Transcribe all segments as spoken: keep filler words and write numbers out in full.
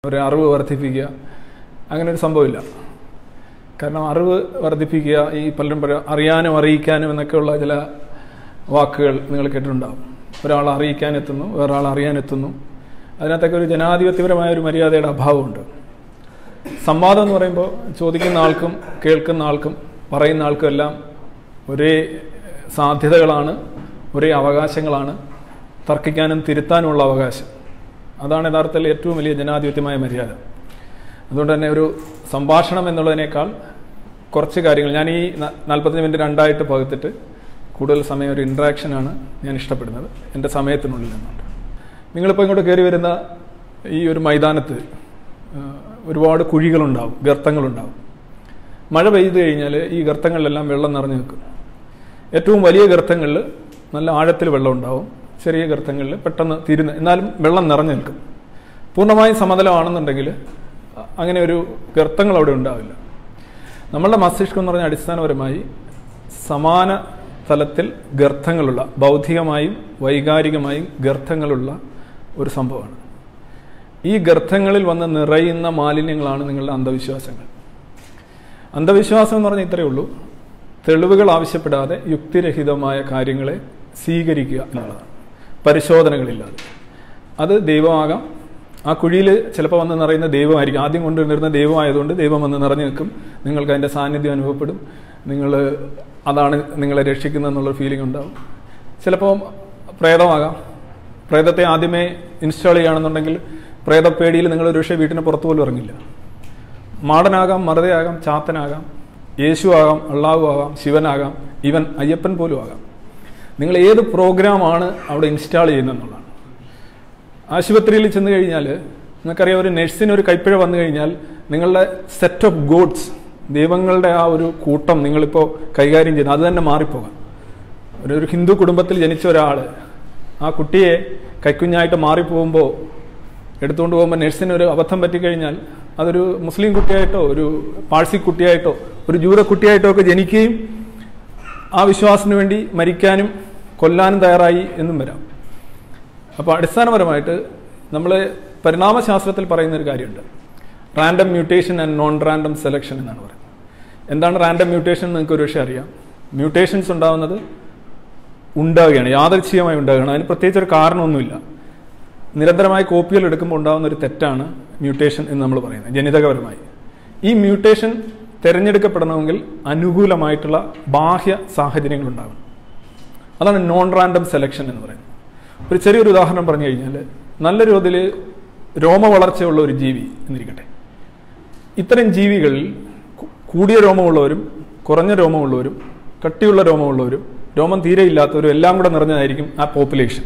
ഒരു അറിവ് വർദ്ധിപ്പിക്കുക, അങ്ങനെ ഒരു സംഭവമില്ല. കാരണം അറിവ് വർദ്ധിപ്പിക്കുക, ഈ പലരും പറയാം അറിയാനും അറിയിക്കാനും എന്നൊക്കെയുള്ള ചില വാക്കുകൾ നിങ്ങൾ കേട്ടിട്ടുണ്ടാകും. ഒരാൾ അറിയിക്കാനെത്തുന്നു, വേറൊരാൾ അറിയാനെത്തുന്നു. അതിനകത്തൊക്കെ ഒരു ജനാധിപത്യപരമായ ഒരു മര്യാദയുടെ അഭാവമുണ്ട്. സംവാദം എന്ന് പറയുമ്പോൾ ചോദിക്കുന്ന ആൾക്കും കേൾക്കുന്ന ആൾക്കും പറയുന്ന ആൾക്കും എല്ലാം ഒരേ സാധ്യതകളാണ്, ഒരേ അവകാശങ്ങളാണ്, തർക്കിക്കാനും തിരുത്താനുമുള്ള അവകാശം. അതാണ് യഥാർത്ഥത്തിൽ ഏറ്റവും വലിയ ജനാധിപത്യമായ മര്യാദ. അതുകൊണ്ട് തന്നെ ഒരു സംഭാഷണം എന്നുള്ളതിനേക്കാൾ കുറച്ച് കാര്യങ്ങൾ ഞാൻ ഈ നാൽപ്പത്തഞ്ച് മിനിറ്റ് രണ്ടായിട്ട് പകുത്തിട്ട് കൂടുതൽ സമയം ഒരു ഇൻട്രാക്ഷനാണ് ഞാൻ ഇഷ്ടപ്പെടുന്നത്, എൻ്റെ സമയത്തിനുള്ളിൽ നിന്നുണ്ട്. നിങ്ങളിപ്പോൾ ഇങ്ങോട്ട് കയറി വരുന്ന ഈ ഒരു മൈതാനത്ത് ഒരുപാട് കുഴികളുണ്ടാവും, ഗർത്തങ്ങളുണ്ടാവും. മഴ പെയ്തു കഴിഞ്ഞാൽ ഈ ഗർത്തങ്ങളിലെല്ലാം വെള്ളം നിറഞ്ഞു നിൽക്കും. ഏറ്റവും വലിയ ഗർത്തങ്ങളിൽ നല്ല ആഴത്തിൽ വെള്ളം ഉണ്ടാവും, ചെറിയ ഗർത്തങ്ങളിൽ പെട്ടെന്ന് തീരുന്ന എന്നാലും വെള്ളം നിറഞ്ഞു നിൽക്കും. പൂർണ്ണമായും സമതലമാണെന്നുണ്ടെങ്കിൽ അങ്ങനെ ഒരു ഗർത്തങ്ങൾ അവിടെ ഉണ്ടാവില്ല. നമ്മളുടെ മസ്തിഷ്കം എന്ന് പറഞ്ഞാൽ അടിസ്ഥാനപരമായി സമാന തലത്തിൽ ഗർത്തങ്ങളുള്ള, ബൗദ്ധികമായും വൈകാരികമായും ഗർത്തങ്ങളുള്ള ഒരു സംഭവമാണ്. ഈ ഗർത്തങ്ങളിൽ വന്ന് നിറയുന്ന മാലിന്യങ്ങളാണ് നിങ്ങളുടെ അന്ധവിശ്വാസങ്ങൾ. അന്ധവിശ്വാസം എന്ന് പറഞ്ഞാൽ ഇത്രയേ ഉള്ളൂ, തെളിവുകൾ ആവശ്യപ്പെടാതെ യുക്തിരഹിതമായ കാര്യങ്ങളെ സ്വീകരിക്കുക എന്നുള്ളതാണ്, പരിശോധനകളില്ലാതെ. അത് ദൈവമാകാം, ആ കുഴിയിൽ ചിലപ്പോൾ വന്ന് നിറയുന്ന ദൈവമായിരിക്കും. ആദ്യം കൊണ്ടുവന്നിരുന്ന ദൈവമായതുകൊണ്ട് ദൈവം വന്ന് നിറഞ്ഞു നിൽക്കും, നിങ്ങൾക്ക് അതിൻ്റെ സാന്നിധ്യം അനുഭവപ്പെടും, നിങ്ങൾ അതാണ് നിങ്ങളെ രക്ഷിക്കുന്നതെന്നുള്ളൊരു ഫീലിംഗ് ഉണ്ടാവും. ചിലപ്പോൾ പ്രേതമാകാം, പ്രേതത്തെ ആദ്യമേ ഇൻസ്റ്റാൾ ചെയ്യുകയാണെന്നുണ്ടെങ്കിൽ പ്രേതപ്പേടിയിൽ നിങ്ങൾ ഒരു പക്ഷേ വീട്ടിന് പുറത്തു പോലും ഇറങ്ങില്ല. മാടനാകാം, മറുതയാകാം, ചാത്തനാകാം, യേശു ആകാം, അള്ളാഹു ആകാം, ശിവനാകാം, ഈവൻ അയ്യപ്പൻ പോലും ആകാം. നിങ്ങൾ ഏത് പ്രോഗ്രാമാണ് അവിടെ ഇൻസ്റ്റാൾ ചെയ്യുന്നതെന്നുള്ളതാണ്. ആശുപത്രിയിൽ ചെന്ന് കഴിഞ്ഞാൽ നിങ്ങൾക്കറിയാം, ഒരു നഴ്സിന് ഒരു കൈപ്പിഴ വന്നു കഴിഞ്ഞാൽ നിങ്ങളുടെ സെറ്റ് ഓഫ് ഗോഡ്സ്, ദൈവങ്ങളുടെ ആ ഒരു കൂട്ടം നിങ്ങളിപ്പോൾ കൈകാര്യം ചെയ്യുന്നത് അത് തന്നെ മാറിപ്പോകാം. ഒരു ഒരു ഹിന്ദു കുടുംബത്തിൽ ജനിച്ച ഒരാൾ ആ കുട്ടിയെ കൈക്കുഞ്ഞായിട്ട് മാറിപ്പോകുമ്പോൾ എടുത്തുകൊണ്ട് പോകുമ്പോൾ നഴ്സിന് ഒരു അബദ്ധം പറ്റിക്കഴിഞ്ഞാൽ അതൊരു മുസ്ലിം കുട്ടിയായിട്ടോ ഒരു പാഴ്സി കുട്ടിയായിട്ടോ ഒരു ജൂത കുട്ടിയായിട്ടോ ഒക്കെ ജനിക്കുകയും ആ വിശ്വാസത്തിന് വേണ്ടി മരിക്കാനും കൊല്ലാനും തയ്യാറായി എന്നും വരാം. അപ്പോൾ അടിസ്ഥാനപരമായിട്ട് നമ്മൾ പരിണാമശാസ്ത്രത്തിൽ പറയുന്നൊരു കാര്യമുണ്ട്, random mutation and non random selection എന്നാണ് പറയുന്നത്. എന്താണ് റാൻഡം മ്യൂട്ടേഷൻ നിങ്ങൾക്ക് ഒരു പക്ഷേ അറിയാം. മ്യൂട്ടേഷൻസ് ഉണ്ടാകുന്നത് ഉണ്ടാവുകയാണ്, യാദൃച്ഛികമായി ഉണ്ടാവുകയാണ്. അതിന് പ്രത്യേകിച്ച് ഒരു കാരണമൊന്നുമില്ല. നിരന്തരമായി കോപ്പികൾ എടുക്കുമ്പോൾ ഉണ്ടാകുന്ന ഒരു തെറ്റാണ് മ്യൂട്ടേഷൻ എന്ന് നമ്മൾ പറയുന്നത്, ജനിതകപരമായി. ഈ മ്യൂട്ടേഷൻ തിരഞ്ഞെടുക്കപ്പെടണമെങ്കിൽ അനുകൂലമായിട്ടുള്ള ബാഹ്യ സാഹചര്യങ്ങൾ ഉണ്ടാകണം. അതാണ് നോൺ റാൻഡം സെലക്ഷൻ എന്ന് പറയുന്നത്. ഒരു ചെറിയൊരു ഉദാഹരണം പറഞ്ഞു കഴിഞ്ഞാൽ, നല്ല തോതിൽ രോമ വളർച്ചയുള്ള ഒരു ജീവി എന്നിരിക്കട്ടെ. ഇത്തരം ജീവികളിൽ കൂടിയ രോമമുള്ളവരും കുറഞ്ഞ രോമമുള്ളവരും കട്ടിയുള്ള രോമമുള്ളവരും രോമം തീരെ ഇല്ലാത്തവരും എല്ലാം കൂടെ നിറഞ്ഞതായിരിക്കും ആ പോപ്പുലേഷൻ.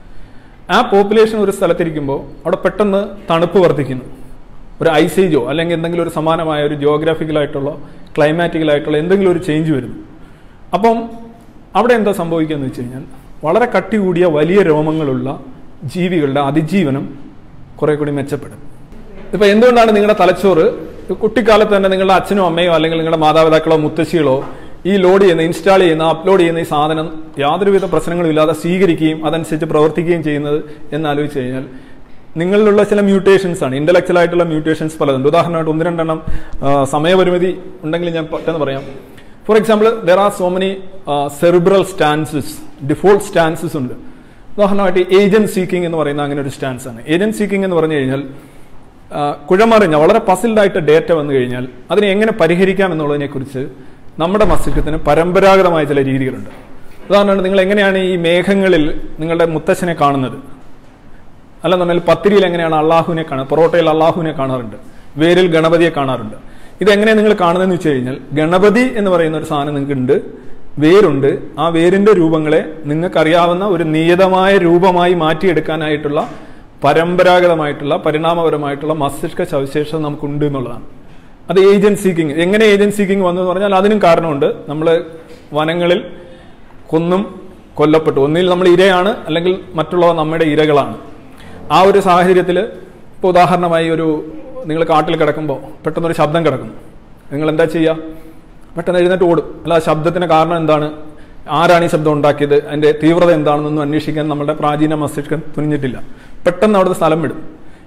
ആ പോപ്പുലേഷൻ ഒരു സ്ഥലത്തിരിക്കുമ്പോൾ അവിടെ പെട്ടെന്ന് തണുപ്പ് വർദ്ധിക്കുന്നു, ഒരു ഐസേജോ അല്ലെങ്കിൽ എന്തെങ്കിലും ഒരു സമാനമായ ഒരു ജിയോഗ്രാഫിക്കലായിട്ടുള്ള ക്ലൈമാറ്റിക്കലായിട്ടുള്ള എന്തെങ്കിലും ഒരു ചേഞ്ച് വരുന്നു. അപ്പം അവിടെ എന്താ സംഭവിക്കുക എന്ന് വെച്ച് കഴിഞ്ഞാൽ, വളരെ കട്ടി കൂടിയ വലിയ രോമങ്ങളുള്ള ജീവികളുടെ അതിജീവനം കുറെ കൂടി മെച്ചപ്പെടും. ഇപ്പം എന്തുകൊണ്ടാണ് നിങ്ങളുടെ തലച്ചോറ് കുട്ടിക്കാലത്ത് തന്നെ നിങ്ങളുടെ അച്ഛനോ അമ്മയോ അല്ലെങ്കിൽ നിങ്ങളുടെ മാതാപിതാക്കളോ മുത്തശ്ശികളോ ഈ ലോഡ് ചെയ്യുന്ന ഇൻസ്റ്റാൾ ചെയ്യുന്ന അപ്ലോഡ് ചെയ്യുന്ന ഈ സാധനം യാതൊരുവിധ പ്രശ്നങ്ങളും ഇല്ലാതെ സ്വീകരിക്കുകയും അതനുസരിച്ച് പ്രവർത്തിക്കുകയും ചെയ്യുന്നത് എന്നാലോചിച്ച് കഴിഞ്ഞാൽ, നിങ്ങളിലുള്ള ചില മ്യൂട്ടേഷൻസ് ആണ്, ഇന്റലക്ച്വൽ ആയിട്ടുള്ള മ്യൂട്ടേഷൻസ് പലതുണ്ട്. ഉദാഹരണമായിട്ട് ഒന്ന് രണ്ടെണ്ണം സമയപരിമിതി ഉണ്ടെങ്കിൽ ഞാൻ പെട്ടെന്ന് പറയാം. For example, there are so many cerebral stances, default stances ഉണ്ട്. ഉദാഹരണമായിട്ട് ഏജന്റ് സീക്കിംഗ് എന്ന് പറയുന്ന അങ്ങനെ ഒരു സ്റ്റാൻസ് ആണ്. ഏജന്റ് സീക്കിംഗ് എന്ന് പറഞ്ഞു കഴിഞ്ഞാൽ, കുഴമറിഞ്ഞ വളരെ പസിൽഡായിട്ട് ഡേറ്റ വന്നു കഴിഞ്ഞാൽ അതിനെ എങ്ങനെ പരിഹരിക്കാം എന്നുള്ളതിനെ കുറിച്ച് നമ്മുടെ മസ്തിഷ്കത്തിന് പരമ്പരാഗതമായ ചില രീതികളുണ്ട്. ഉദാഹരണമായിട്ട്, നിങ്ങൾ എങ്ങനെയാണ് ഈ മേഘങ്ങളിൽ നിങ്ങളുടെ മുത്തച്ഛനെ കാണുന്നത്, അല്ലെന്നുണ്ടെങ്കിൽ പത്തിരിയിൽ എങ്ങനെയാണ് അള്ളാഹുവിനെ കാണുന്നത്, പൊറോട്ടയിൽ അള്ളാഹുവിനെ കാണാറുണ്ട്, വേരിൽ ഗണപതിയെ കാണാറുണ്ട്. ഇതെങ്ങനെ നിങ്ങൾ കാണുന്നതെന്ന് വെച്ച് കഴിഞ്ഞാൽ, ഗണപതി എന്ന് പറയുന്ന ഒരു സാധനം നിങ്ങൾക്ക് ഉണ്ട്, വേരുണ്ട്. ആ വേരിന്റെ രൂപങ്ങളെ നിങ്ങൾക്കറിയാവുന്ന ഒരു നിയതമായ രൂപമായി മാറ്റിയെടുക്കാനായിട്ടുള്ള പരമ്പരാഗതമായിട്ടുള്ള പരിണാമപരമായിട്ടുള്ള മസ്തിഷ്ക സവിശേഷത നമുക്കുണ്ട് എന്നുള്ളതാണ്. അത് ഏജന്റ് സീക്കിംഗ്. എങ്ങനെ ഏജന്റ് സീക്കിംഗ് വന്നു എന്ന് പറഞ്ഞാൽ അതിനും കാരണമുണ്ട്. നമ്മൾ വനങ്ങളിൽ കൊന്നും കൊല്ലപ്പെട്ടു. ഒന്നിൽ നമ്മൾ ഇരയാണ്, അല്ലെങ്കിൽ മറ്റുള്ളവ നമ്മുടെ ഇരകളാണ്. ആ ഒരു സാഹചര്യത്തിൽ ഇപ്പോൾ ഉദാഹരണമായി ഒരു നിങ്ങൾ കാട്ടിൽ കിടക്കുമ്പോൾ പെട്ടെന്നൊരു ശബ്ദം കിടക്കുന്നു, നിങ്ങൾ എന്താ ചെയ്യുക? പെട്ടെന്ന് എഴുന്നേറ്റ് ഓടും. അല്ല, ആ ശബ്ദത്തിന് കാരണം എന്താണ്, ആരാണ് ഈ ശബ്ദം ഉണ്ടാക്കിയത്, അതിന്റെ തീവ്രത എന്താണെന്നൊന്നും അന്വേഷിക്കാൻ നമ്മുടെ പ്രാചീന മസ്തിഷ്കം തുനിഞ്ഞിട്ടില്ല. പെട്ടെന്ന് അവിടുത്തെ സ്ഥലം വിടും.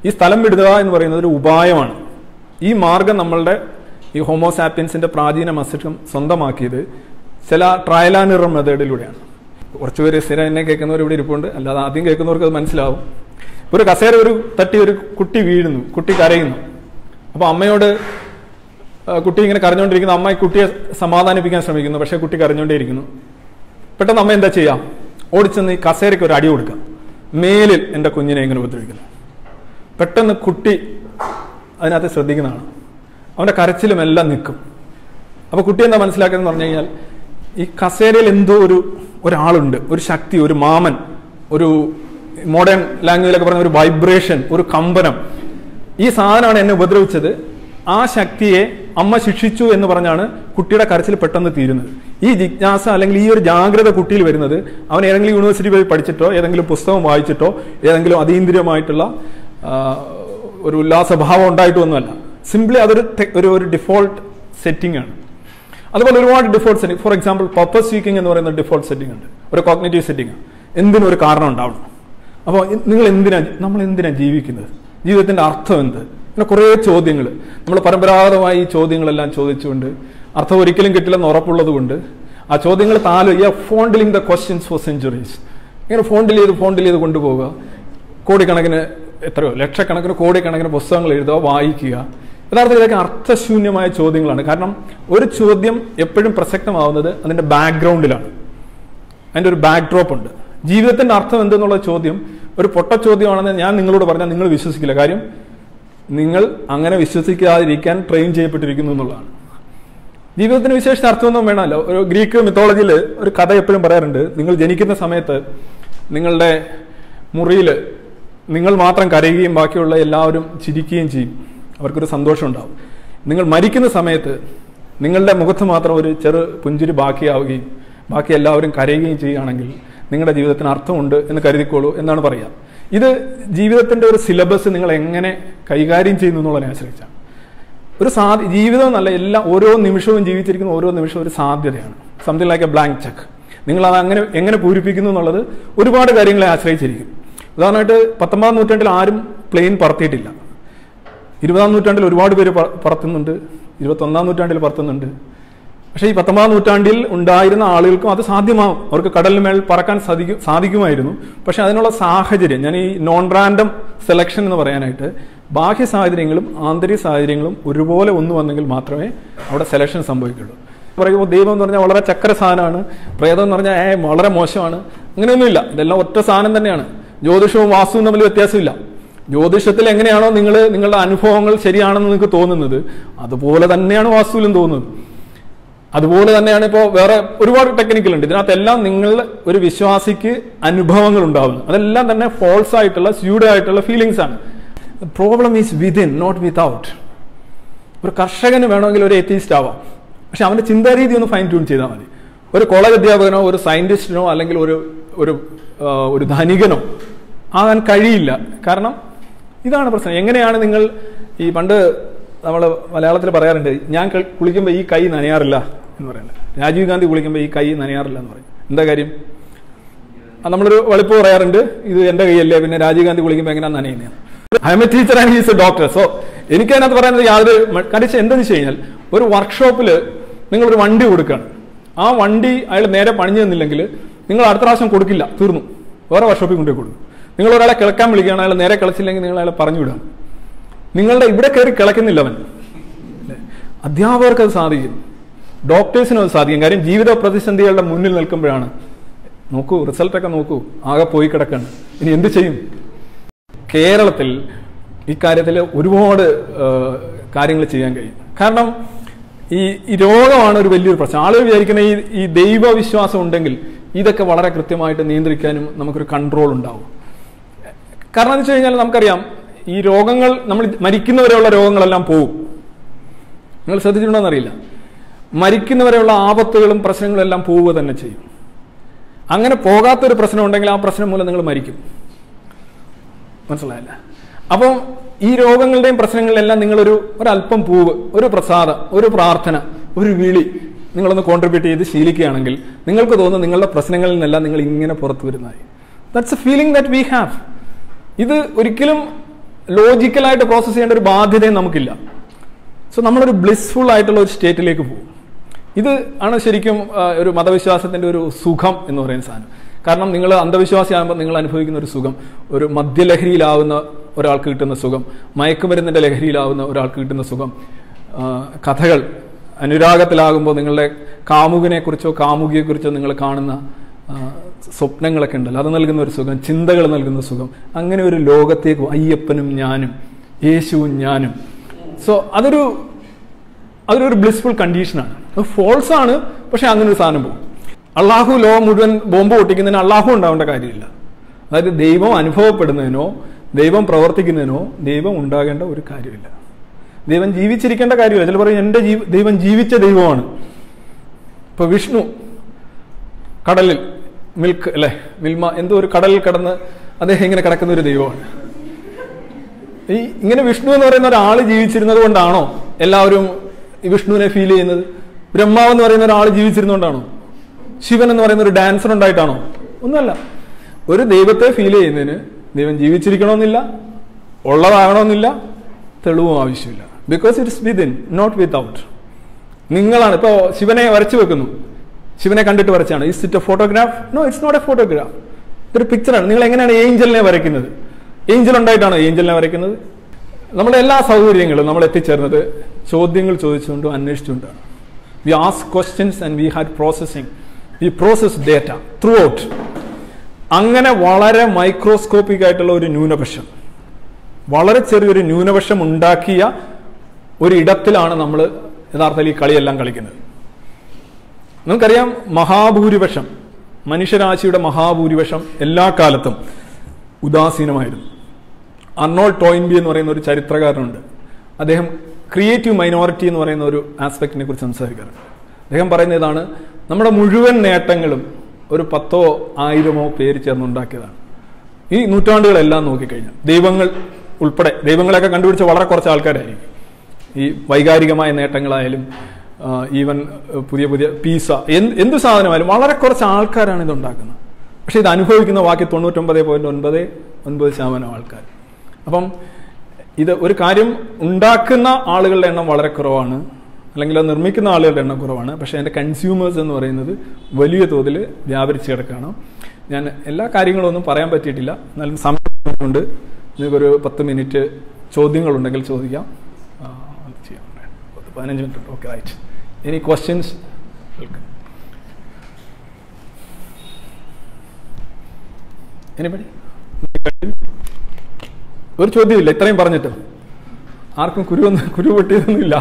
ഈ സ്ഥലം വിടുക എന്ന് പറയുന്നത് ഒരു ഉപായമാണ്. ഈ മാർഗം നമ്മളുടെ ഈ ഹോമോസാപ്പിയൻസിന്റെ പ്രാചീന മസ്തിഷ്കം സ്വന്തമാക്കിയത് ചില ട്രയൽ ആൻഡ് എറർ മെത്തേഡിലൂടെയാണ്. കുറച്ചുപേര് സ്ഥിരം എന്നെ കേൾക്കുന്നവർ ഇവിടെ ഇരിപ്പുണ്ട്, അല്ലാതെ ആദ്യം കേൾക്കുന്നവർക്ക് അത് മനസ്സിലാവും. ഒരു കസേര ഒരു തട്ടി ഒരു കുട്ടി വീഴുന്നു, കുട്ടി കരയുന്നു. അപ്പോൾ അമ്മയോട് കുട്ടി ഇങ്ങനെ കരഞ്ഞുകൊണ്ടിരിക്കുന്നു, അമ്മ ഈ കുട്ടിയെ സമാധാനിപ്പിക്കാൻ ശ്രമിക്കുന്നു, പക്ഷേ കുട്ടി കരഞ്ഞുകൊണ്ടേയിരിക്കുന്നു. പെട്ടെന്ന് അമ്മ എന്താ ചെയ്യാം? ഓടിച്ചെന്ന് ഈ കസേരയ്ക്ക് ഒരു അടി കൊടുക്കുക, മേലിൽ എൻ്റെ കുഞ്ഞിനെ ഇങ്ങനെ ഉപദ്രവിക്കുന്നു. പെട്ടെന്ന് കുട്ടി അതിനകത്ത് ശ്രദ്ധിക്കുന്നതാണ്, അവൻ്റെ കരച്ചിലും എല്ലാം നിൽക്കും. അപ്പോൾ കുട്ടി എന്താ മനസ്സിലാക്കുന്നതെന്ന് പറഞ്ഞു കഴിഞ്ഞാൽ ഈ കസേരയിൽ എന്തോ ഒരു ഒരാളുണ്ട്, ഒരു ശക്തി, ഒരു മാമൻ, ഒരു മോഡേൺ ലാംഗ്വേജിലൊക്കെ പറഞ്ഞ ഒരു വൈബ്രേഷൻ, ഒരു കമ്പനം. ഈ സാധനമാണ് എന്നെ ഉപദ്രവിച്ചത്. ആ ശക്തിയെ അമ്മ ശിക്ഷിച്ചു എന്ന് പറഞ്ഞാണ് കുട്ടിയുടെ കരച്ചിൽ പെട്ടെന്ന് തീരുന്നത്. ഈ ജിജ്ഞാസ അല്ലെങ്കിൽ ഈ ഒരു ജാഗ്രത കുട്ടിയിൽ വരുന്നത് അവൻ ഏതെങ്കിലും യൂണിവേഴ്സിറ്റി പോയി പഠിച്ചിട്ടോ ഏതെങ്കിലും പുസ്തകം വായിച്ചിട്ടോ ഏതെങ്കിലും അതീന്ദ്രിയമായിട്ടുള്ള ഒരു ഉല്ലാസഭാവം ഉണ്ടായിട്ടൊന്നുമല്ല. സിംപ്ലി അതൊരു ഒരു ഒരു ഡിഫോൾട്ട് സെറ്റിംഗ് ആണ്. അതുപോലെ ഒരുപാട് default setting, for example purpose seeking എന്ന് പറയുന്ന ഡിഫോൾട്ട് സെറ്റിംഗ് ഉണ്ട്, ഒരു കോഗ്നിറ്റീവ് സെറ്റിംഗ്. എന്തിനും ഒരു കാരണം ഉണ്ടാവണം. അപ്പോൾ നിങ്ങൾ എന്തിനാ നമ്മൾ എന്തിനാണ് ജീവിക്കുന്നത്, ജീവിതത്തിന്റെ അർത്ഥം എന്ത്, അങ്ങനെ കുറേ ചോദ്യങ്ങൾ നമ്മൾ പരമ്പരാഗതമായി ഈ ചോദ്യങ്ങളെല്ലാം ചോദിച്ചുകൊണ്ട് അർത്ഥം ഒരിക്കലും കിട്ടില്ലെന്ന് ഉറപ്പുള്ളത് കൊണ്ട് ആ ചോദ്യങ്ങൾ താലോ ഈ fondling the questions for centuries, ഇങ്ങനെ ഫോണ്ടിൽ ചെയ്ത് ഫോണ്ടിൽ ചെയ്ത് കൊണ്ടുപോവുക. കോടിക്കണക്കിന് എത്രയോ ലക്ഷക്കണക്കിന് കോടിക്കണക്കിന് പുസ്തകങ്ങൾ എഴുതുക, വായിക്കുക. യഥാർത്ഥത്തിൽ ഇതൊക്കെ അർത്ഥശൂന്യമായ ചോദ്യങ്ങളാണ്. കാരണം ഒരു ചോദ്യം എപ്പോഴും പ്രസക്തമാവുന്നത് അതിൻ്റെ ബാക്ക്ഗ്രൗണ്ടിലാണ്, അതിൻ്റെ ഒരു ബാക്ക് ഡ്രോപ്പ് ഉണ്ട്. ജീവിതത്തിന്റെ അർത്ഥം എന്തെന്നുള്ള ചോദ്യം ഒരു പൊട്ട ചോദ്യമാണെന്ന് ഞാൻ നിങ്ങളോട് പറഞ്ഞാൽ നിങ്ങൾ വിശ്വസിക്കില്ല. കാര്യം നിങ്ങൾ അങ്ങനെ വിശ്വസിക്കാതിരിക്കാൻ ട്രെയിൻ ചെയ്യപ്പെട്ടിരിക്കുന്നു എന്നുള്ളതാണ്. ജീവിതത്തിന് വിശേഷിച്ച അർത്ഥമൊന്നും വേണമല്ലോ. ഒരു ഗ്രീക്ക് മിത്തോളജിയിൽ ഒരു കഥ എപ്പോഴും പറയാറുണ്ട്, നിങ്ങൾ ജനിക്കുന്ന സമയത്ത് നിങ്ങളുടെ മുറിയിൽ നിങ്ങൾ മാത്രം കരയുകയും ബാക്കിയുള്ള എല്ലാവരും ചിരിക്കുകയും ചെയ്യും, അവർക്കൊരു സന്തോഷം ഉണ്ടാവും. നിങ്ങൾ മരിക്കുന്ന സമയത്ത് നിങ്ങളുടെ മുഖത്ത് മാത്രം ഒരു ചെറു പുഞ്ചിരി ബാക്കിയാവുകയും ബാക്കി എല്ലാവരും കരയുകയും ചെയ്യുകയാണെങ്കിൽ നിങ്ങളുടെ ജീവിതത്തിന് അർത്ഥമുണ്ട് എന്ന് കരുതിക്കോളൂ എന്നാണ് പറയുക. ഇത് ജീവിതത്തിന്റെ ഒരു സിലബസ് നിങ്ങൾ എങ്ങനെ കൈകാര്യം ചെയ്യുന്നു എന്നുള്ളതിനെ ആശ്രയിച്ചാണ്. ഒരു സാ ജീവിതം എന്നല്ല, എല്ലാ ഓരോ നിമിഷവും ജീവിച്ചിരിക്കുന്ന ഓരോ നിമിഷവും ഒരു സാധ്യതയാണ്. Something like a blank cheque. നിങ്ങൾ അത് അങ്ങനെ എങ്ങനെ പൂരിപ്പിക്കുന്നു എന്നുള്ളത് ഒരുപാട് കാര്യങ്ങളെ ആശ്രയിച്ചിരിക്കും. ഉദാഹരണമായിട്ട് പത്തൊമ്പതാം നൂറ്റാണ്ടിൽ ആരും പ്ലെയിൻ പറത്തിയിട്ടില്ല. ഇരുപതാം നൂറ്റാണ്ടിൽ ഒരുപാട് പേര് പറത്തുന്നുണ്ട്, ഇരുപത്തൊന്നാം നൂറ്റാണ്ടിൽ പറത്തുന്നുണ്ട്. പക്ഷേ ഈ പത്തൊമ്പതാം നൂറ്റാണ്ടിൽ ഉണ്ടായിരുന്ന ആളുകൾക്കും അത് സാധ്യമാവും. അവർക്ക് കടലിന്മേൽ പറക്കാൻ സാധിക്കും സാധിക്കുമായിരുന്നു പക്ഷെ അതിനുള്ള സാഹചര്യം, ഞാൻ ഈ നോൺ റാൻഡം സെലക്ഷൻ എന്ന് പറയാനായിട്ട് ബാഹ്യ സാഹചര്യങ്ങളും ആന്തരിക സാഹചര്യങ്ങളും ഒരുപോലെ ഒന്നു വന്നെങ്കിൽ മാത്രമേ അവിടെ സെലക്ഷൻ സംഭവിക്കുള്ളൂ. പറയുമ്പോൾ ദൈവം എന്ന് പറഞ്ഞാൽ വളരെ ചക്കര സാധനമാണ്, പ്രേതം എന്ന് പറഞ്ഞാൽ ഏ വളരെ മോശമാണ്, അങ്ങനെയൊന്നുമില്ല. ഇതെല്ലാം ഒറ്റ സാധനം തന്നെയാണ്. ജ്യോതിഷവും വാസ്തുവും തമ്മിൽ വ്യത്യാസമില്ല. ജ്യോതിഷത്തിൽ എങ്ങനെയാണോ നിങ്ങൾ നിങ്ങളുടെ അനുഭവങ്ങൾ ശരിയാണെന്ന് നിങ്ങൾക്ക് തോന്നുന്നത് അതുപോലെ തന്നെയാണ് വാസ്തുവിലും തോന്നുന്നത്. അതുപോലെ തന്നെയാണ് ഇപ്പോൾ വേറെ ഒരുപാട് ടെക്നിക്കലുണ്ട്. ഇതിനകത്തെല്ലാം നിങ്ങളുടെ ഒരു വിശ്വാസിക്ക് അനുഭവങ്ങൾ ഉണ്ടാവുന്നു. അതെല്ലാം തന്നെ ഫോൾസ് ആയിട്ടുള്ള സ്യൂഡോ ആയിട്ടുള്ള ഫീലിങ്സ് ആണ്. Problem is within, not without. ഒരു കർഷകന് വേണമെങ്കിൽ ഒരു എത്തീസ്റ്റ് ആവാം, പക്ഷെ അവന്റെ ചിന്താരീതി ഒന്ന് ഫൈൻ ട്യൂൺ ചെയ്താൽ മതി. ഒരു കോളേജ് അധ്യാപകനോ ഒരു സയന്റിസ്റ്റിനോ അല്ലെങ്കിൽ ഒരു ഒരു ഒരു ധനികനോ ആകാൻ കഴിയില്ല. കാരണം ഇതാണ് പ്രശ്നം. എങ്ങനെയാണ് നിങ്ങൾ ഈ പണ്ട് നമ്മൾ മലയാളത്തിൽ പറയാറുണ്ട്, ഞാൻ കുളിക്കുമ്പോൾ ഈ കൈ നനയാറില്ല എന്ന് പറയുന്നത്. രാജീവ് ഗാന്ധി കുളിക്കുമ്പോൾ ഈ കൈ നനയാറില്ല എന്ന് പറയും. എന്താ കാര്യം? നമ്മളൊരു വെളുപ്പ് പറയാറുണ്ട്, ഇത് എൻ്റെ കൈയല്ലേ, പിന്നെ രാജീവ് ഗാന്ധി കുളിക്കുമ്പോൾ എങ്ങനെയാണ് നനയുന്നത്? I am a teacher and he's a doctor. So എനിക്ക് അതിനകത്ത് പറയുന്നത് യാതൊരു കാര്യം എന്തെന്ന് വെച്ച് കഴിഞ്ഞാൽ, ഒരു വർക്ക്ഷോപ്പിൽ നിങ്ങളൊരു വണ്ടി കൊടുക്കുകയാണ്. ആ വണ്ടി അയാൾ നേരെ പണിഞ്ഞു തന്നില്ലെങ്കിൽ നിങ്ങൾ അടുത്ത പ്രാവശ്യം കൊടുക്കില്ല, തീർന്നു, വേറെ വർക്ക്ഷോപ്പിൽ കൊണ്ടുപോയി കൊടുക്കും. നിങ്ങൾ ഒരാളെ കിളക്കാൻ വിളിക്കുകയാണ്, അയാൾ നേരെ കിളച്ചില്ലെങ്കിൽ നിങ്ങൾ അയാളെ പറഞ്ഞു വിടുകയാണ്. നിങ്ങളുടെ ഇവിടെ കയറി കിളക്കുന്നില്ല അവൻ. അധ്യാപകർക്ക് അത് സാധിക്കും, ഡോക്ടേഴ്സിനും അത് സാധിക്കും. കാര്യം ജീവിത പ്രതിസന്ധികളുടെ മുന്നിൽ നിൽക്കുമ്പോഴാണ്, നോക്കൂ റിസൾട്ടൊക്കെ നോക്കൂ, ആകെ പോയി കിടക്കാണ്, ഇനി എന്ത് ചെയ്യും? കേരളത്തിൽ ഇക്കാര്യത്തിൽ ഒരുപാട് കാര്യങ്ങൾ ചെയ്യാൻ കഴിയും. കാരണം ഈ ഈ രോഗമാണ് ഒരു വലിയൊരു പ്രശ്നം. ആളുകൾ വിചാരിക്കുന്ന ഈ ഈ ദൈവവിശ്വാസം ഉണ്ടെങ്കിൽ ഇതൊക്കെ വളരെ കൃത്യമായിട്ട് നിയന്ത്രിക്കാനും നമുക്കൊരു കൺട്രോൾ ഉണ്ടാവും. കാരണം എന്ന് വെച്ച് കഴിഞ്ഞാൽ നമുക്കറിയാം, ഈ രോഗങ്ങൾ നമ്മൾ മരിക്കുന്നവരെയുള്ള രോഗങ്ങളെല്ലാം പോവും. നിങ്ങൾ ശ്രദ്ധിച്ചിട്ടുണ്ടോന്ന് അറിയില്ല, മരിക്കുന്നവരെയുള്ള ആപത്തുകളും പ്രശ്നങ്ങളും എല്ലാം പോവുക തന്നെ ചെയ്യും. അങ്ങനെ പോകാത്തൊരു പ്രശ്നം ഉണ്ടെങ്കിൽ ആ പ്രശ്നം മൂലം നിങ്ങൾ മരിക്കും. മനസ്സിലായില്ല? അപ്പം ഈ രോഗങ്ങളുടെയും പ്രശ്നങ്ങളിലെല്ലാം നിങ്ങളൊരു ഒരല്പം പൂവ്, ഒരു പ്രസാദം, ഒരു പ്രാർത്ഥന, ഒരു വിളി നിങ്ങളൊന്ന് കോൺട്രിബ്യൂട്ട് ചെയ്ത് ശീലിക്കുകയാണെങ്കിൽ നിങ്ങൾക്ക് തോന്നുന്നു നിങ്ങളുടെ പ്രശ്നങ്ങളിൽ നിന്നെല്ലാം നിങ്ങൾ ഇങ്ങനെ പുറത്തു വരുന്നതായി. That's a feeling that we have. ഇത് ഒരിക്കലും ലോജിക്കലായിട്ട് പ്രോസസ്സ് ചെയ്യേണ്ട ഒരു ബാധ്യതയും നമുക്കില്ല. സോ നമ്മളൊരു ബ്ലിസ്ഫുൾ ആയിട്ടുള്ള ഒരു സ്റ്റേറ്റിലേക്ക് പോകും. ഇത് ആണ് ശരിക്കും ഒരു മതവിശ്വാസത്തിൻ്റെ ഒരു സുഖം എന്ന് പറയുന്ന സാധനം. കാരണം നിങ്ങൾ അന്ധവിശ്വാസിയാകുമ്പോൾ നിങ്ങൾ അനുഭവിക്കുന്ന ഒരു സുഖം, ഒരു മദ്യലഹരിയിലാവുന്ന ഒരാൾക്ക് കിട്ടുന്ന സുഖം, മയക്കുമരുന്നിൻ്റെ ലഹരിയിലാവുന്ന ഒരാൾക്ക് കിട്ടുന്ന സുഖം, കഥകൾ അനുരാഗത്തിലാകുമ്പോൾ നിങ്ങളുടെ കാമുകനെക്കുറിച്ചോ കാമുകിയെക്കുറിച്ചോ നിങ്ങൾ കാണുന്ന സ്വപ്നങ്ങളൊക്കെ ഉണ്ടല്ലോ, അത് നൽകുന്ന ഒരു സുഖം, ചിന്തകൾ നൽകുന്ന സുഖം. അങ്ങനെ ഒരു ലോകത്തേക്ക് അയ്യപ്പനും ഞാനും യേശുവും ഞാനും. സോ അതൊരു അതൊരു ബ്ലിസ്ഫുൾ കണ്ടീഷനാണ്. അത് ഫോൾസ് ആണ്, പക്ഷെ അങ്ങനെ ഒരു സാധനം പോകും. അള്ളാഹു ലോകം മുഴുവൻ ബോംബ് പൊട്ടിക്കുന്നതിന് അള്ളാഹു ഉണ്ടാവേണ്ട കാര്യമില്ല. അതായത് ദൈവം അനുഭവപ്പെടുന്നതിനോ ദൈവം പ്രവർത്തിക്കുന്നതിനോ ദൈവം ഉണ്ടാകേണ്ട ഒരു കാര്യമില്ല. ദൈവം ജീവിച്ചിരിക്കേണ്ട കാര്യമില്ല. ചില പറയും എൻ്റെ ജീവ ദൈവം ജീവിച്ച ദൈവമാണ്. ഇപ്പൊ വിഷ്ണു കടലിൽ മിൽക്ക് അല്ലെ മിൽമ എന്തോ ഒരു കടലിൽ കിടന്ന് അദ്ദേഹം ഇങ്ങനെ കിടക്കുന്ന ഒരു ദൈവമാണ്. ഈ ഇങ്ങനെ വിഷ്ണു എന്ന് പറയുന്ന ഒരാൾ ജീവിച്ചിരുന്നത് കൊണ്ടാണോ എല്ലാവരും ഈ വിഷ്ണുവിനെ ഫീൽ ചെയ്യുന്നത്? ബ്രഹ്മാവ് എന്ന് പറയുന്ന ഒരാൾ ജീവിച്ചിരുന്നതുകൊണ്ടാണോ? ശിവൻ എന്ന് പറയുന്ന ഒരു ഡാൻസർ ഉണ്ടായിട്ടാണോ? ഒന്നുമല്ല. ഒരു ദൈവത്തെ ഫീൽ ചെയ്യുന്നതിന് ദൈവം ജീവിച്ചിരിക്കണമെന്നില്ല, ഉള്ളതാകണമെന്നില്ല, തെളിവും ആവശ്യമില്ല. Because it's within, not without. നിങ്ങളാണ് ഇപ്പോൾ ശിവനെ വരച്ചു വെക്കുന്നു, ശിവനെ കണ്ടിട്ട് വരച്ചാണ്. Is it a photograph? No, it's not a photograph. ഇതൊരു പിക്ചറാണ്. നിങ്ങൾ എങ്ങനെയാണ് ഏഞ്ചലിനെ വരയ്ക്കുന്നത്? ഏഞ്ചൽ ഉണ്ടായിട്ടാണോ ഏഞ്ചലിനെ വരയ്ക്കുന്നത്? നമ്മുടെ എല്ലാ സൗകര്യങ്ങളും നമ്മൾ എത്തിച്ചേർന്നത് ചോദ്യങ്ങൾ ചോദിച്ചുകൊണ്ടും അന്വേഷിച്ചുകൊണ്ടാണ്. We ask questions and we had processing, we process data throughout. അങ്ങനെ വളരെ മൈക്രോസ്കോപ്പിക് ആയിട്ടുള്ള ഒരു ന്യൂനപക്ഷം, വളരെ ചെറിയൊരു ന്യൂനപക്ഷം ഉണ്ടാക്കിയ ഒരു ഇടത്തിലാണ് നമ്മൾ യഥാർത്ഥത്തിൽ ഈ കളിയെല്ലാം കളിക്കുന്നത്. നമുക്കറിയാം, മഹാഭൂരിപക്ഷം മനുഷ്യരാശിയുടെ മഹാഭൂരിപക്ഷം എല്ലാ കാലത്തും ഉദാസീനമായിരുന്നു. അർണോൾഡ് ടോയിൻബി എന്ന് പറയുന്ന ഒരു ചരിത്രകാരനുണ്ട്. അദ്ദേഹം ക്രിയേറ്റീവ് മൈനോറിറ്റി എന്ന് പറയുന്ന ഒരു ആസ്പെക്റ്റിനെ കുറിച്ച് സംസാരിക്കാറുണ്ട്. അദ്ദേഹം പറയുന്ന ഇതാണ്: നമ്മുടെ മുഴുവൻ നേട്ടങ്ങളും ഒരു പത്തോ ആയിരമോ പേര് ചേർന്നുണ്ടാക്കിയതാണ്. ഈ നൂറ്റാണ്ടുകളെല്ലാം നോക്കിക്കഴിഞ്ഞാൽ ദൈവങ്ങൾ ഉൾപ്പെടെ, ദൈവങ്ങളെയൊക്കെ കണ്ടുപിടിച്ച വളരെ കുറച്ച് ആൾക്കാരായിരിക്കും. ഈ വൈകാരികമായ നേട്ടങ്ങളായാലും ഈവൻ പുതിയ പുതിയ പീസ എന്ത് എന്ത് സാധനമായാലും വളരെ കുറച്ച് ആൾക്കാരാണ് ഇത് ഉണ്ടാക്കുന്നത്. പക്ഷെ ഇത് അനുഭവിക്കുന്ന ബാക്കി തൊണ്ണൂറ്റൊമ്പത് പോയിന്റ് ഒൻപത് ഒൻപത് ശതമാനം ആൾക്കാർ. അപ്പം ഇത് ഒരു കാര്യം ഉണ്ടാക്കുന്ന ആളുകളുടെ എണ്ണം വളരെ കുറവാണ്, അല്ലെങ്കിൽ അത് നിർമ്മിക്കുന്ന ആളുകളുടെ എണ്ണം കുറവാണ്. പക്ഷേ അതിൻ്റെ കൺസ്യൂമേഴ്സ് എന്ന് പറയുന്നത് വലിയ തോതിൽ വ്യാപരിച്ച് കിടക്കുകയാണ്. ഞാൻ എല്ലാ കാര്യങ്ങളും ഒന്നും പറയാൻ പറ്റിയിട്ടില്ല, എന്നാലും സമയം കൊണ്ട് നിങ്ങൾക്കൊരു പത്ത് മിനിറ്റ് ചോദ്യങ്ങളുണ്ടെങ്കിൽ ചോദിക്കാം. ചെയ്യാം, പതിനഞ്ച് മിനിറ്റ് ഉണ്ട്. Okay, right. Any questions? Welcome. Anybody? ഒരു ചോദ്യമില്ല, ഇത്രയും പറഞ്ഞിട്ട് ആർക്കും കുരുവൊന്നും കുരു പൊട്ടിയതൊന്നുമില്ല.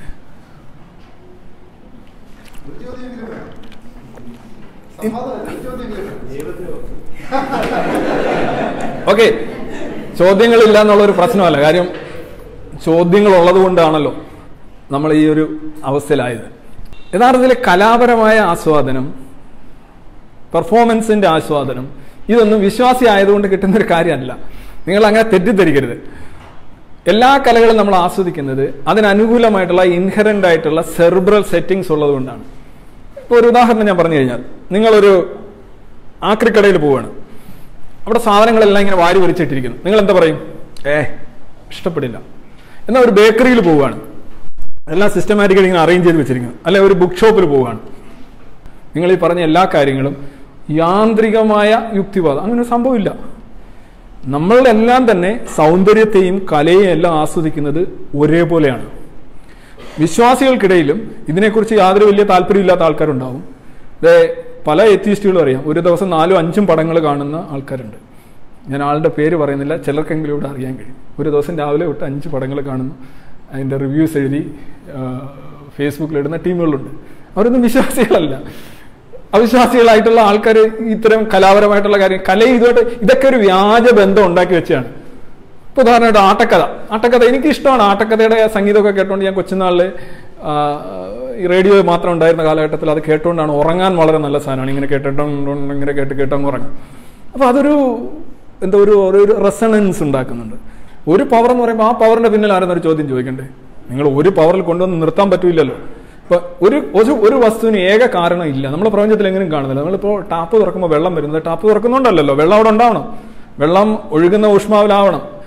ഓക്കെ, ചോദ്യങ്ങളില്ല എന്നുള്ളൊരു പ്രശ്നമല്ല. കാര്യം ചോദ്യങ്ങൾ ഉള്ളത് കൊണ്ടാണല്ലോ നമ്മൾ ഈ ഒരു അവസ്ഥയിലായത്. യഥാർത്ഥത്തിൽ കലാപരമായ ആസ്വാദനം, പെർഫോമൻസിന്റെ ആസ്വാദനം, ഇതൊന്നും വിശ്വാസി ആയതുകൊണ്ട് കിട്ടുന്നൊരു കാര്യമല്ല. നിങ്ങൾ അങ്ങനെ തെറ്റിദ്ധരിക്കരുത്. എല്ലാ കലകളും നമ്മൾ ആസ്വദിക്കുന്നത് അതിനനുകൂലമായിട്ടുള്ള ഇൻഹറന്റ് ആയിട്ടുള്ള സെറിബ്രൽ സെറ്റിങ്സ് ഉള്ളത് കൊണ്ടാണ്. ഇപ്പോൾ ഒരു ഉദാഹരണം ഞാൻ പറഞ്ഞു കഴിഞ്ഞാൽ, നിങ്ങളൊരു ആക്രിക്കടയിൽ പോവുകയാണ്, അവിടെ സാധനങ്ങളെല്ലാം ഇങ്ങനെ വാരി വലിച്ചിട്ടിരിക്കുന്നു. നിങ്ങൾ എന്താ പറയും? ഏ ഇഷ്ടപ്പെടില്ല. എന്നാൽ ഒരു ബേക്കറിയിൽ പോവുകയാണ്, എല്ലാം സിസ്റ്റമാറ്റിക്കലി ഇങ്ങനെ അറേഞ്ച് ചെയ്ത് വെച്ചിരിക്കുന്നു. അല്ലെ ഒരു ബുക്ക് ഷോപ്പിൽ പോവുകയാണ്, നിങ്ങൾ ഈ പറഞ്ഞ എല്ലാ കാര്യങ്ങളും യാന്ത്രികമായ യുക്തിവാദം, അങ്ങനെ ഒരു സംഭവമില്ല. നമ്മളെല്ലാം തന്നെ സൗന്ദര്യത്തെയും കലയെയും എല്ലാം ആസ്വദിക്കുന്നത് ഒരേപോലെയാണ്. വിശ്വാസികൾക്കിടയിലും ഇതിനെക്കുറിച്ച് യാതൊരു വലിയ താല്പര്യമില്ലാത്ത ആൾക്കാരുണ്ടാവും. അതെ, പല എത്തിയിസ്റ്റുകളും അറിയാം, ഒരു ദിവസം നാലും അഞ്ചും പടങ്ങൾ കാണുന്ന ആൾക്കാരുണ്ട്. ഞാൻ ആളുടെ പേര് പറയുന്നില്ല, ചിലർക്കെങ്കിലും ഇവിടെ അറിയാൻ കഴിയും. ഒരു ദിവസം രാവിലെ തൊട്ട് അഞ്ച് പടങ്ങൾ കാണുന്നു, അതിൻ്റെ റിവ്യൂസ് എഴുതി ഫേസ്ബുക്കിലിടുന്ന ടീമുകളുണ്ട്. അവരൊന്നും വിശ്വാസികളല്ല. അവിശ്വാസികളായിട്ടുള്ള ആൾക്കാർ ഇത്തരം കലാപരമായിട്ടുള്ള കാര്യം, കലയും ഇതുമായിട്ട് ഇതൊക്കെ ഒരു വ്യാജ ബന്ധം ഉണ്ടാക്കി വെച്ചാണ്. ഇപ്പോൾ ഉദാഹരണമായിട്ട് ആട്ടക്കഥ ആട്ടക്കഥ എനിക്കിഷ്ടമാണ്. ആട്ടക്കഥയുടെ സംഗീതമൊക്കെ കേട്ടുകൊണ്ട് ഞാൻ കൊച്ചുനാളിൽ ഈ റേഡിയോ മാത്രം ഉണ്ടായിരുന്ന കാലഘട്ടത്തിൽ അത് കേട്ടുകൊണ്ടാണ് ഉറങ്ങാൻ വളരെ നല്ല സാധനമാണ്. ഇങ്ങനെ കേട്ടിട്ടോ ഇങ്ങനെ കേട്ട് കേട്ടങ്ങ് ഉറങ്ങാം. അപ്പോൾ അതൊരു എന്തോ ഒരു ഒരു റെസണൻസ് ഉണ്ടാക്കുന്നുണ്ട്. ഒരു പവർ എന്ന് പറയുമ്പോൾ ആ പവറിന്റെ പിന്നിൽ ആരെന്നൊരു ചോദ്യം ചോദിക്കണ്ടേ? നിങ്ങൾ ഒരു പവറിൽ കൊണ്ടുവന്ന് നിർത്താൻ പറ്റൂല്ലല്ലോ. ഇപ്പൊ ഒരു ഒരു വസ്തുവിന് ഏക കാരണം ഇല്ല. നമ്മളെ പ്രപഞ്ചത്തിൽ എങ്ങനെയും കാണുന്നില്ല. നമ്മളിപ്പോൾ ടാപ്പ് തുറക്കുമ്പോൾ വെള്ളം വരുന്നത് ടാപ്പ് തുറക്കുന്നുണ്ടല്ലോ, വെള്ളം അവിടെ ഉണ്ടാവണം, വെള്ളം ഒഴുകുന്ന ഊഷ്മാവിലാവണം.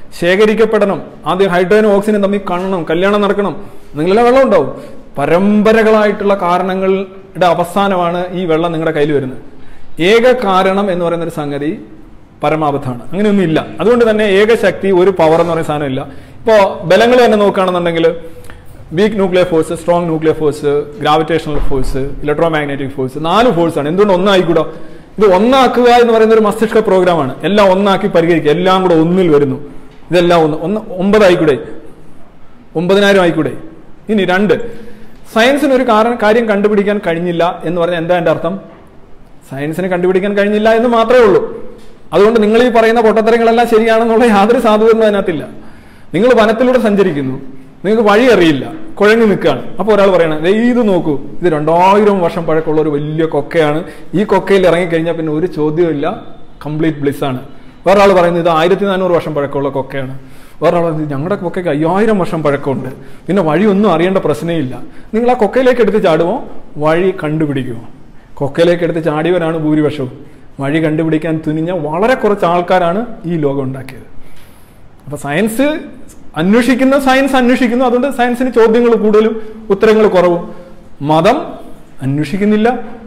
ശേഖരിക്കപ്പെടണം. ആദ്യം ഹൈഡ്രജനും ഓക്സിജനും തമ്മിൽ കാണണം, കല്യാണം നടക്കണം, നിങ്ങളെല്ലാം വെള്ളം ഉണ്ടാവും. പരമ്പരകളായിട്ടുള്ള കാരണങ്ങളുടെ അവസാനമാണ് ഈ വെള്ളം നിങ്ങളുടെ കയ്യിൽ വരുന്നത്. ഏക കാരണം എന്ന് പറയുന്നൊരു സംഗതി പരമാവധമാണ്. അങ്ങനെയൊന്നും ഇല്ല. അതുകൊണ്ട് തന്നെ ഏകശക്തി, ഒരു പവർ എന്ന് പറയുന്ന സാധനം ഇല്ല. ഇപ്പോൾ ബലങ്ങൾ തന്നെ നോക്കുകയാണെന്നുണ്ടെങ്കിൽ weak nuclear force, strong nuclear force, gravitational force, electromagnetic force, നാല് ഫോഴ്സാണ്. എന്തുകൊണ്ട് ഒന്നായിക്കൂടാ? ഇത് ഒന്നാക്കുക എന്ന് പറയുന്ന ഒരു മസ്തിഷ്ക പ്രോഗ്രാമാണ്. എല്ലാം ഒന്നാക്കി പരിഹരിക്കുക, എല്ലാം കൂടെ ഒന്നിൽ വരുന്നു. ഇതെല്ലാം ഒന്ന് ഒന്ന് ഒമ്പതായിക്കൂടെ? ഒമ്പതിനായിരം ആയിക്കൂടെ? ഇനി രണ്ട്, സയൻസിന് ഒരു കാരണം കാര്യം കണ്ടുപിടിക്കാൻ കഴിഞ്ഞില്ല എന്ന് പറഞ്ഞാൽ എന്താ എൻ്റെ അർത്ഥം? സയൻസിന് കണ്ടുപിടിക്കാൻ കഴിഞ്ഞില്ല എന്ന് മാത്രമേ ഉള്ളൂ. അതുകൊണ്ട് നിങ്ങൾ ഈ പറയുന്ന പൊട്ടത്തരങ്ങളെല്ലാം ശരിയാണെന്നുള്ള യാതൊരു സാധുതയൊന്നും അതിനകത്തില്ല. നിങ്ങൾ വനത്തിലൂടെ സഞ്ചരിക്കുന്നു, നിങ്ങൾക്ക് വഴി അറിയില്ല, കുഴങ്ങി നിൽക്കുകയാണ്. അപ്പോൾ ഒരാൾ പറയണം, ഇത് നോക്കൂ, ഇത് രണ്ടായിരം വർഷം പഴക്കമുള്ള ഒരു വലിയ കൊക്കയാണ്, ഈ കൊക്കയിൽ ഇറങ്ങിക്കഴിഞ്ഞാൽ പിന്നെ ഒരു ചോദ്യമില്ല, കംപ്ലീറ്റ് ബ്ലിസ് ആണ്. വേറൊരാൾ പറയുന്നത് ഇത് ആയിരത്തി നാനൂറ് വർഷം പഴക്കമുള്ള കൊക്കയാണ്. വേറൊരാൾ പറയുന്നത് ഞങ്ങളുടെ കൊക്കയ്ക്ക് അയ്യായിരം വർഷം പഴക്കമുണ്ട്, പിന്നെ വഴിയൊന്നും അറിയേണ്ട പ്രശ്നമില്ല. നിങ്ങൾ ആ കൊക്കയിലേക്ക് എടുത്ത് ചാടുമോ? വഴി കണ്ടുപിടിക്കുമോ? കൊക്കയിലേക്ക് എടുത്ത് ചാടിയവരാണ് ഭൂരിപക്ഷവും. വഴി കണ്ടുപിടിക്കാൻ തുനിഞ്ഞ വളരെ കുറച്ച് ആൾക്കാരാണ് ഈ ലോകം ഉണ്ടാക്കിയത്. അപ്പൊ സയൻസ് അന്വേഷിക്കുന്ന സയൻസ് അന്വേഷിക്കുന്നു, അതുകൊണ്ട് സയൻസിന് ചോദ്യങ്ങൾ കൂടുതലും ഉത്തരങ്ങൾ കുറവും. മതം അന്വേഷിക്കുന്നില്ല,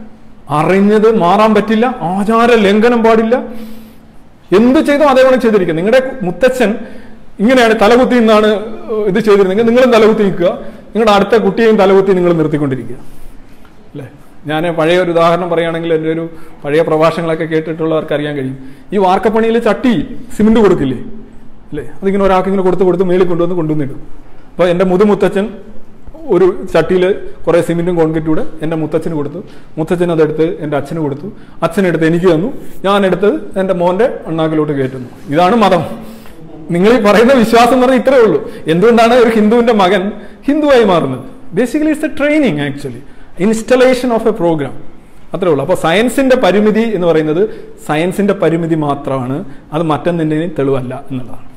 അറിഞ്ഞത് മാറാൻ പറ്റില്ല, ആചാര ലംഘനം പാടില്ല, എന്ത് ചെയ്തോ അതേപോലെ ചെയ്തിരിക്കുക. നിങ്ങളുടെ മുത്തച്ഛൻ ഇങ്ങനെയാണ് തലകുത്തി നിന്നാണ് ഇത് ചെയ്തിരുന്നെങ്കിൽ നിങ്ങളും തലകുത്തി നിൽക്കുക, നിങ്ങളുടെ അടുത്ത കുട്ടിയെയും തലകുത്തി നിങ്ങൾ നിർത്തിക്കൊണ്ടിരിക്കുക അല്ലേ? ഞാൻ പഴയ ഒരു ഉദാഹരണം പറയുകയാണെങ്കിൽ, എൻ്റെ ഒരു പഴയ പ്രഭാഷണങ്ങളൊക്കെ കേട്ടിട്ടുള്ളവർക്ക് അറിയാൻ കഴിയും. ഈ വാർക്കപ്പണിയിൽ ചട്ടി സിമെന്റ് കൊടുക്കില്ലേ അല്ലേ? അതിങ്ങനെ ഒരാൾക്ക് ഇങ്ങനെ കൊടുത്ത് കൊടുത്ത് മേളിൽ കൊണ്ടുവന്ന് കൊണ്ടുവന്നിടും. അപ്പോൾ എൻ്റെ മുതുമുത്തച്ഛൻ ഒരു ചട്ടിയിൽ കുറേ സിമെന്റും കോൺക്രീറ്റും കൂടെ എൻ്റെ മുത്തച്ഛന് കൊടുത്തു. മുത്തച്ഛൻ അതെടുത്ത് എൻ്റെ അച്ഛന് കൊടുത്തു, അച്ഛനെടുത്ത് എനിക്ക് തന്നു, ഞാനെടുത്ത് എൻ്റെ മോൻ്റെ അണ്ണാക്കിലോട്ട് കയറ്റുന്നു. ഇതാണ് മതം. നിങ്ങൾ ഈ പറയുന്ന വിശ്വാസം എന്ന് പറഞ്ഞാൽ ഇത്രയേ ഉള്ളൂ. എന്തുകൊണ്ടാണ് ഒരു ഹിന്ദുവിൻ്റെ മകൻ ഹിന്ദുവായി മാറുന്നത്? Basically it's a training, actually installation of a program, അത്രേ ഉള്ളൂ. അപ്പോൾ സയൻസിന്റെ പരിമിതി എന്ന് പറയുന്നത് സയൻസിന്റെ പരിമിതി മാത്രമാണ്, അത് മറ്റൊന്നിൻ്റെയും തെളിവല്ല എന്നുള്ളതാണ്.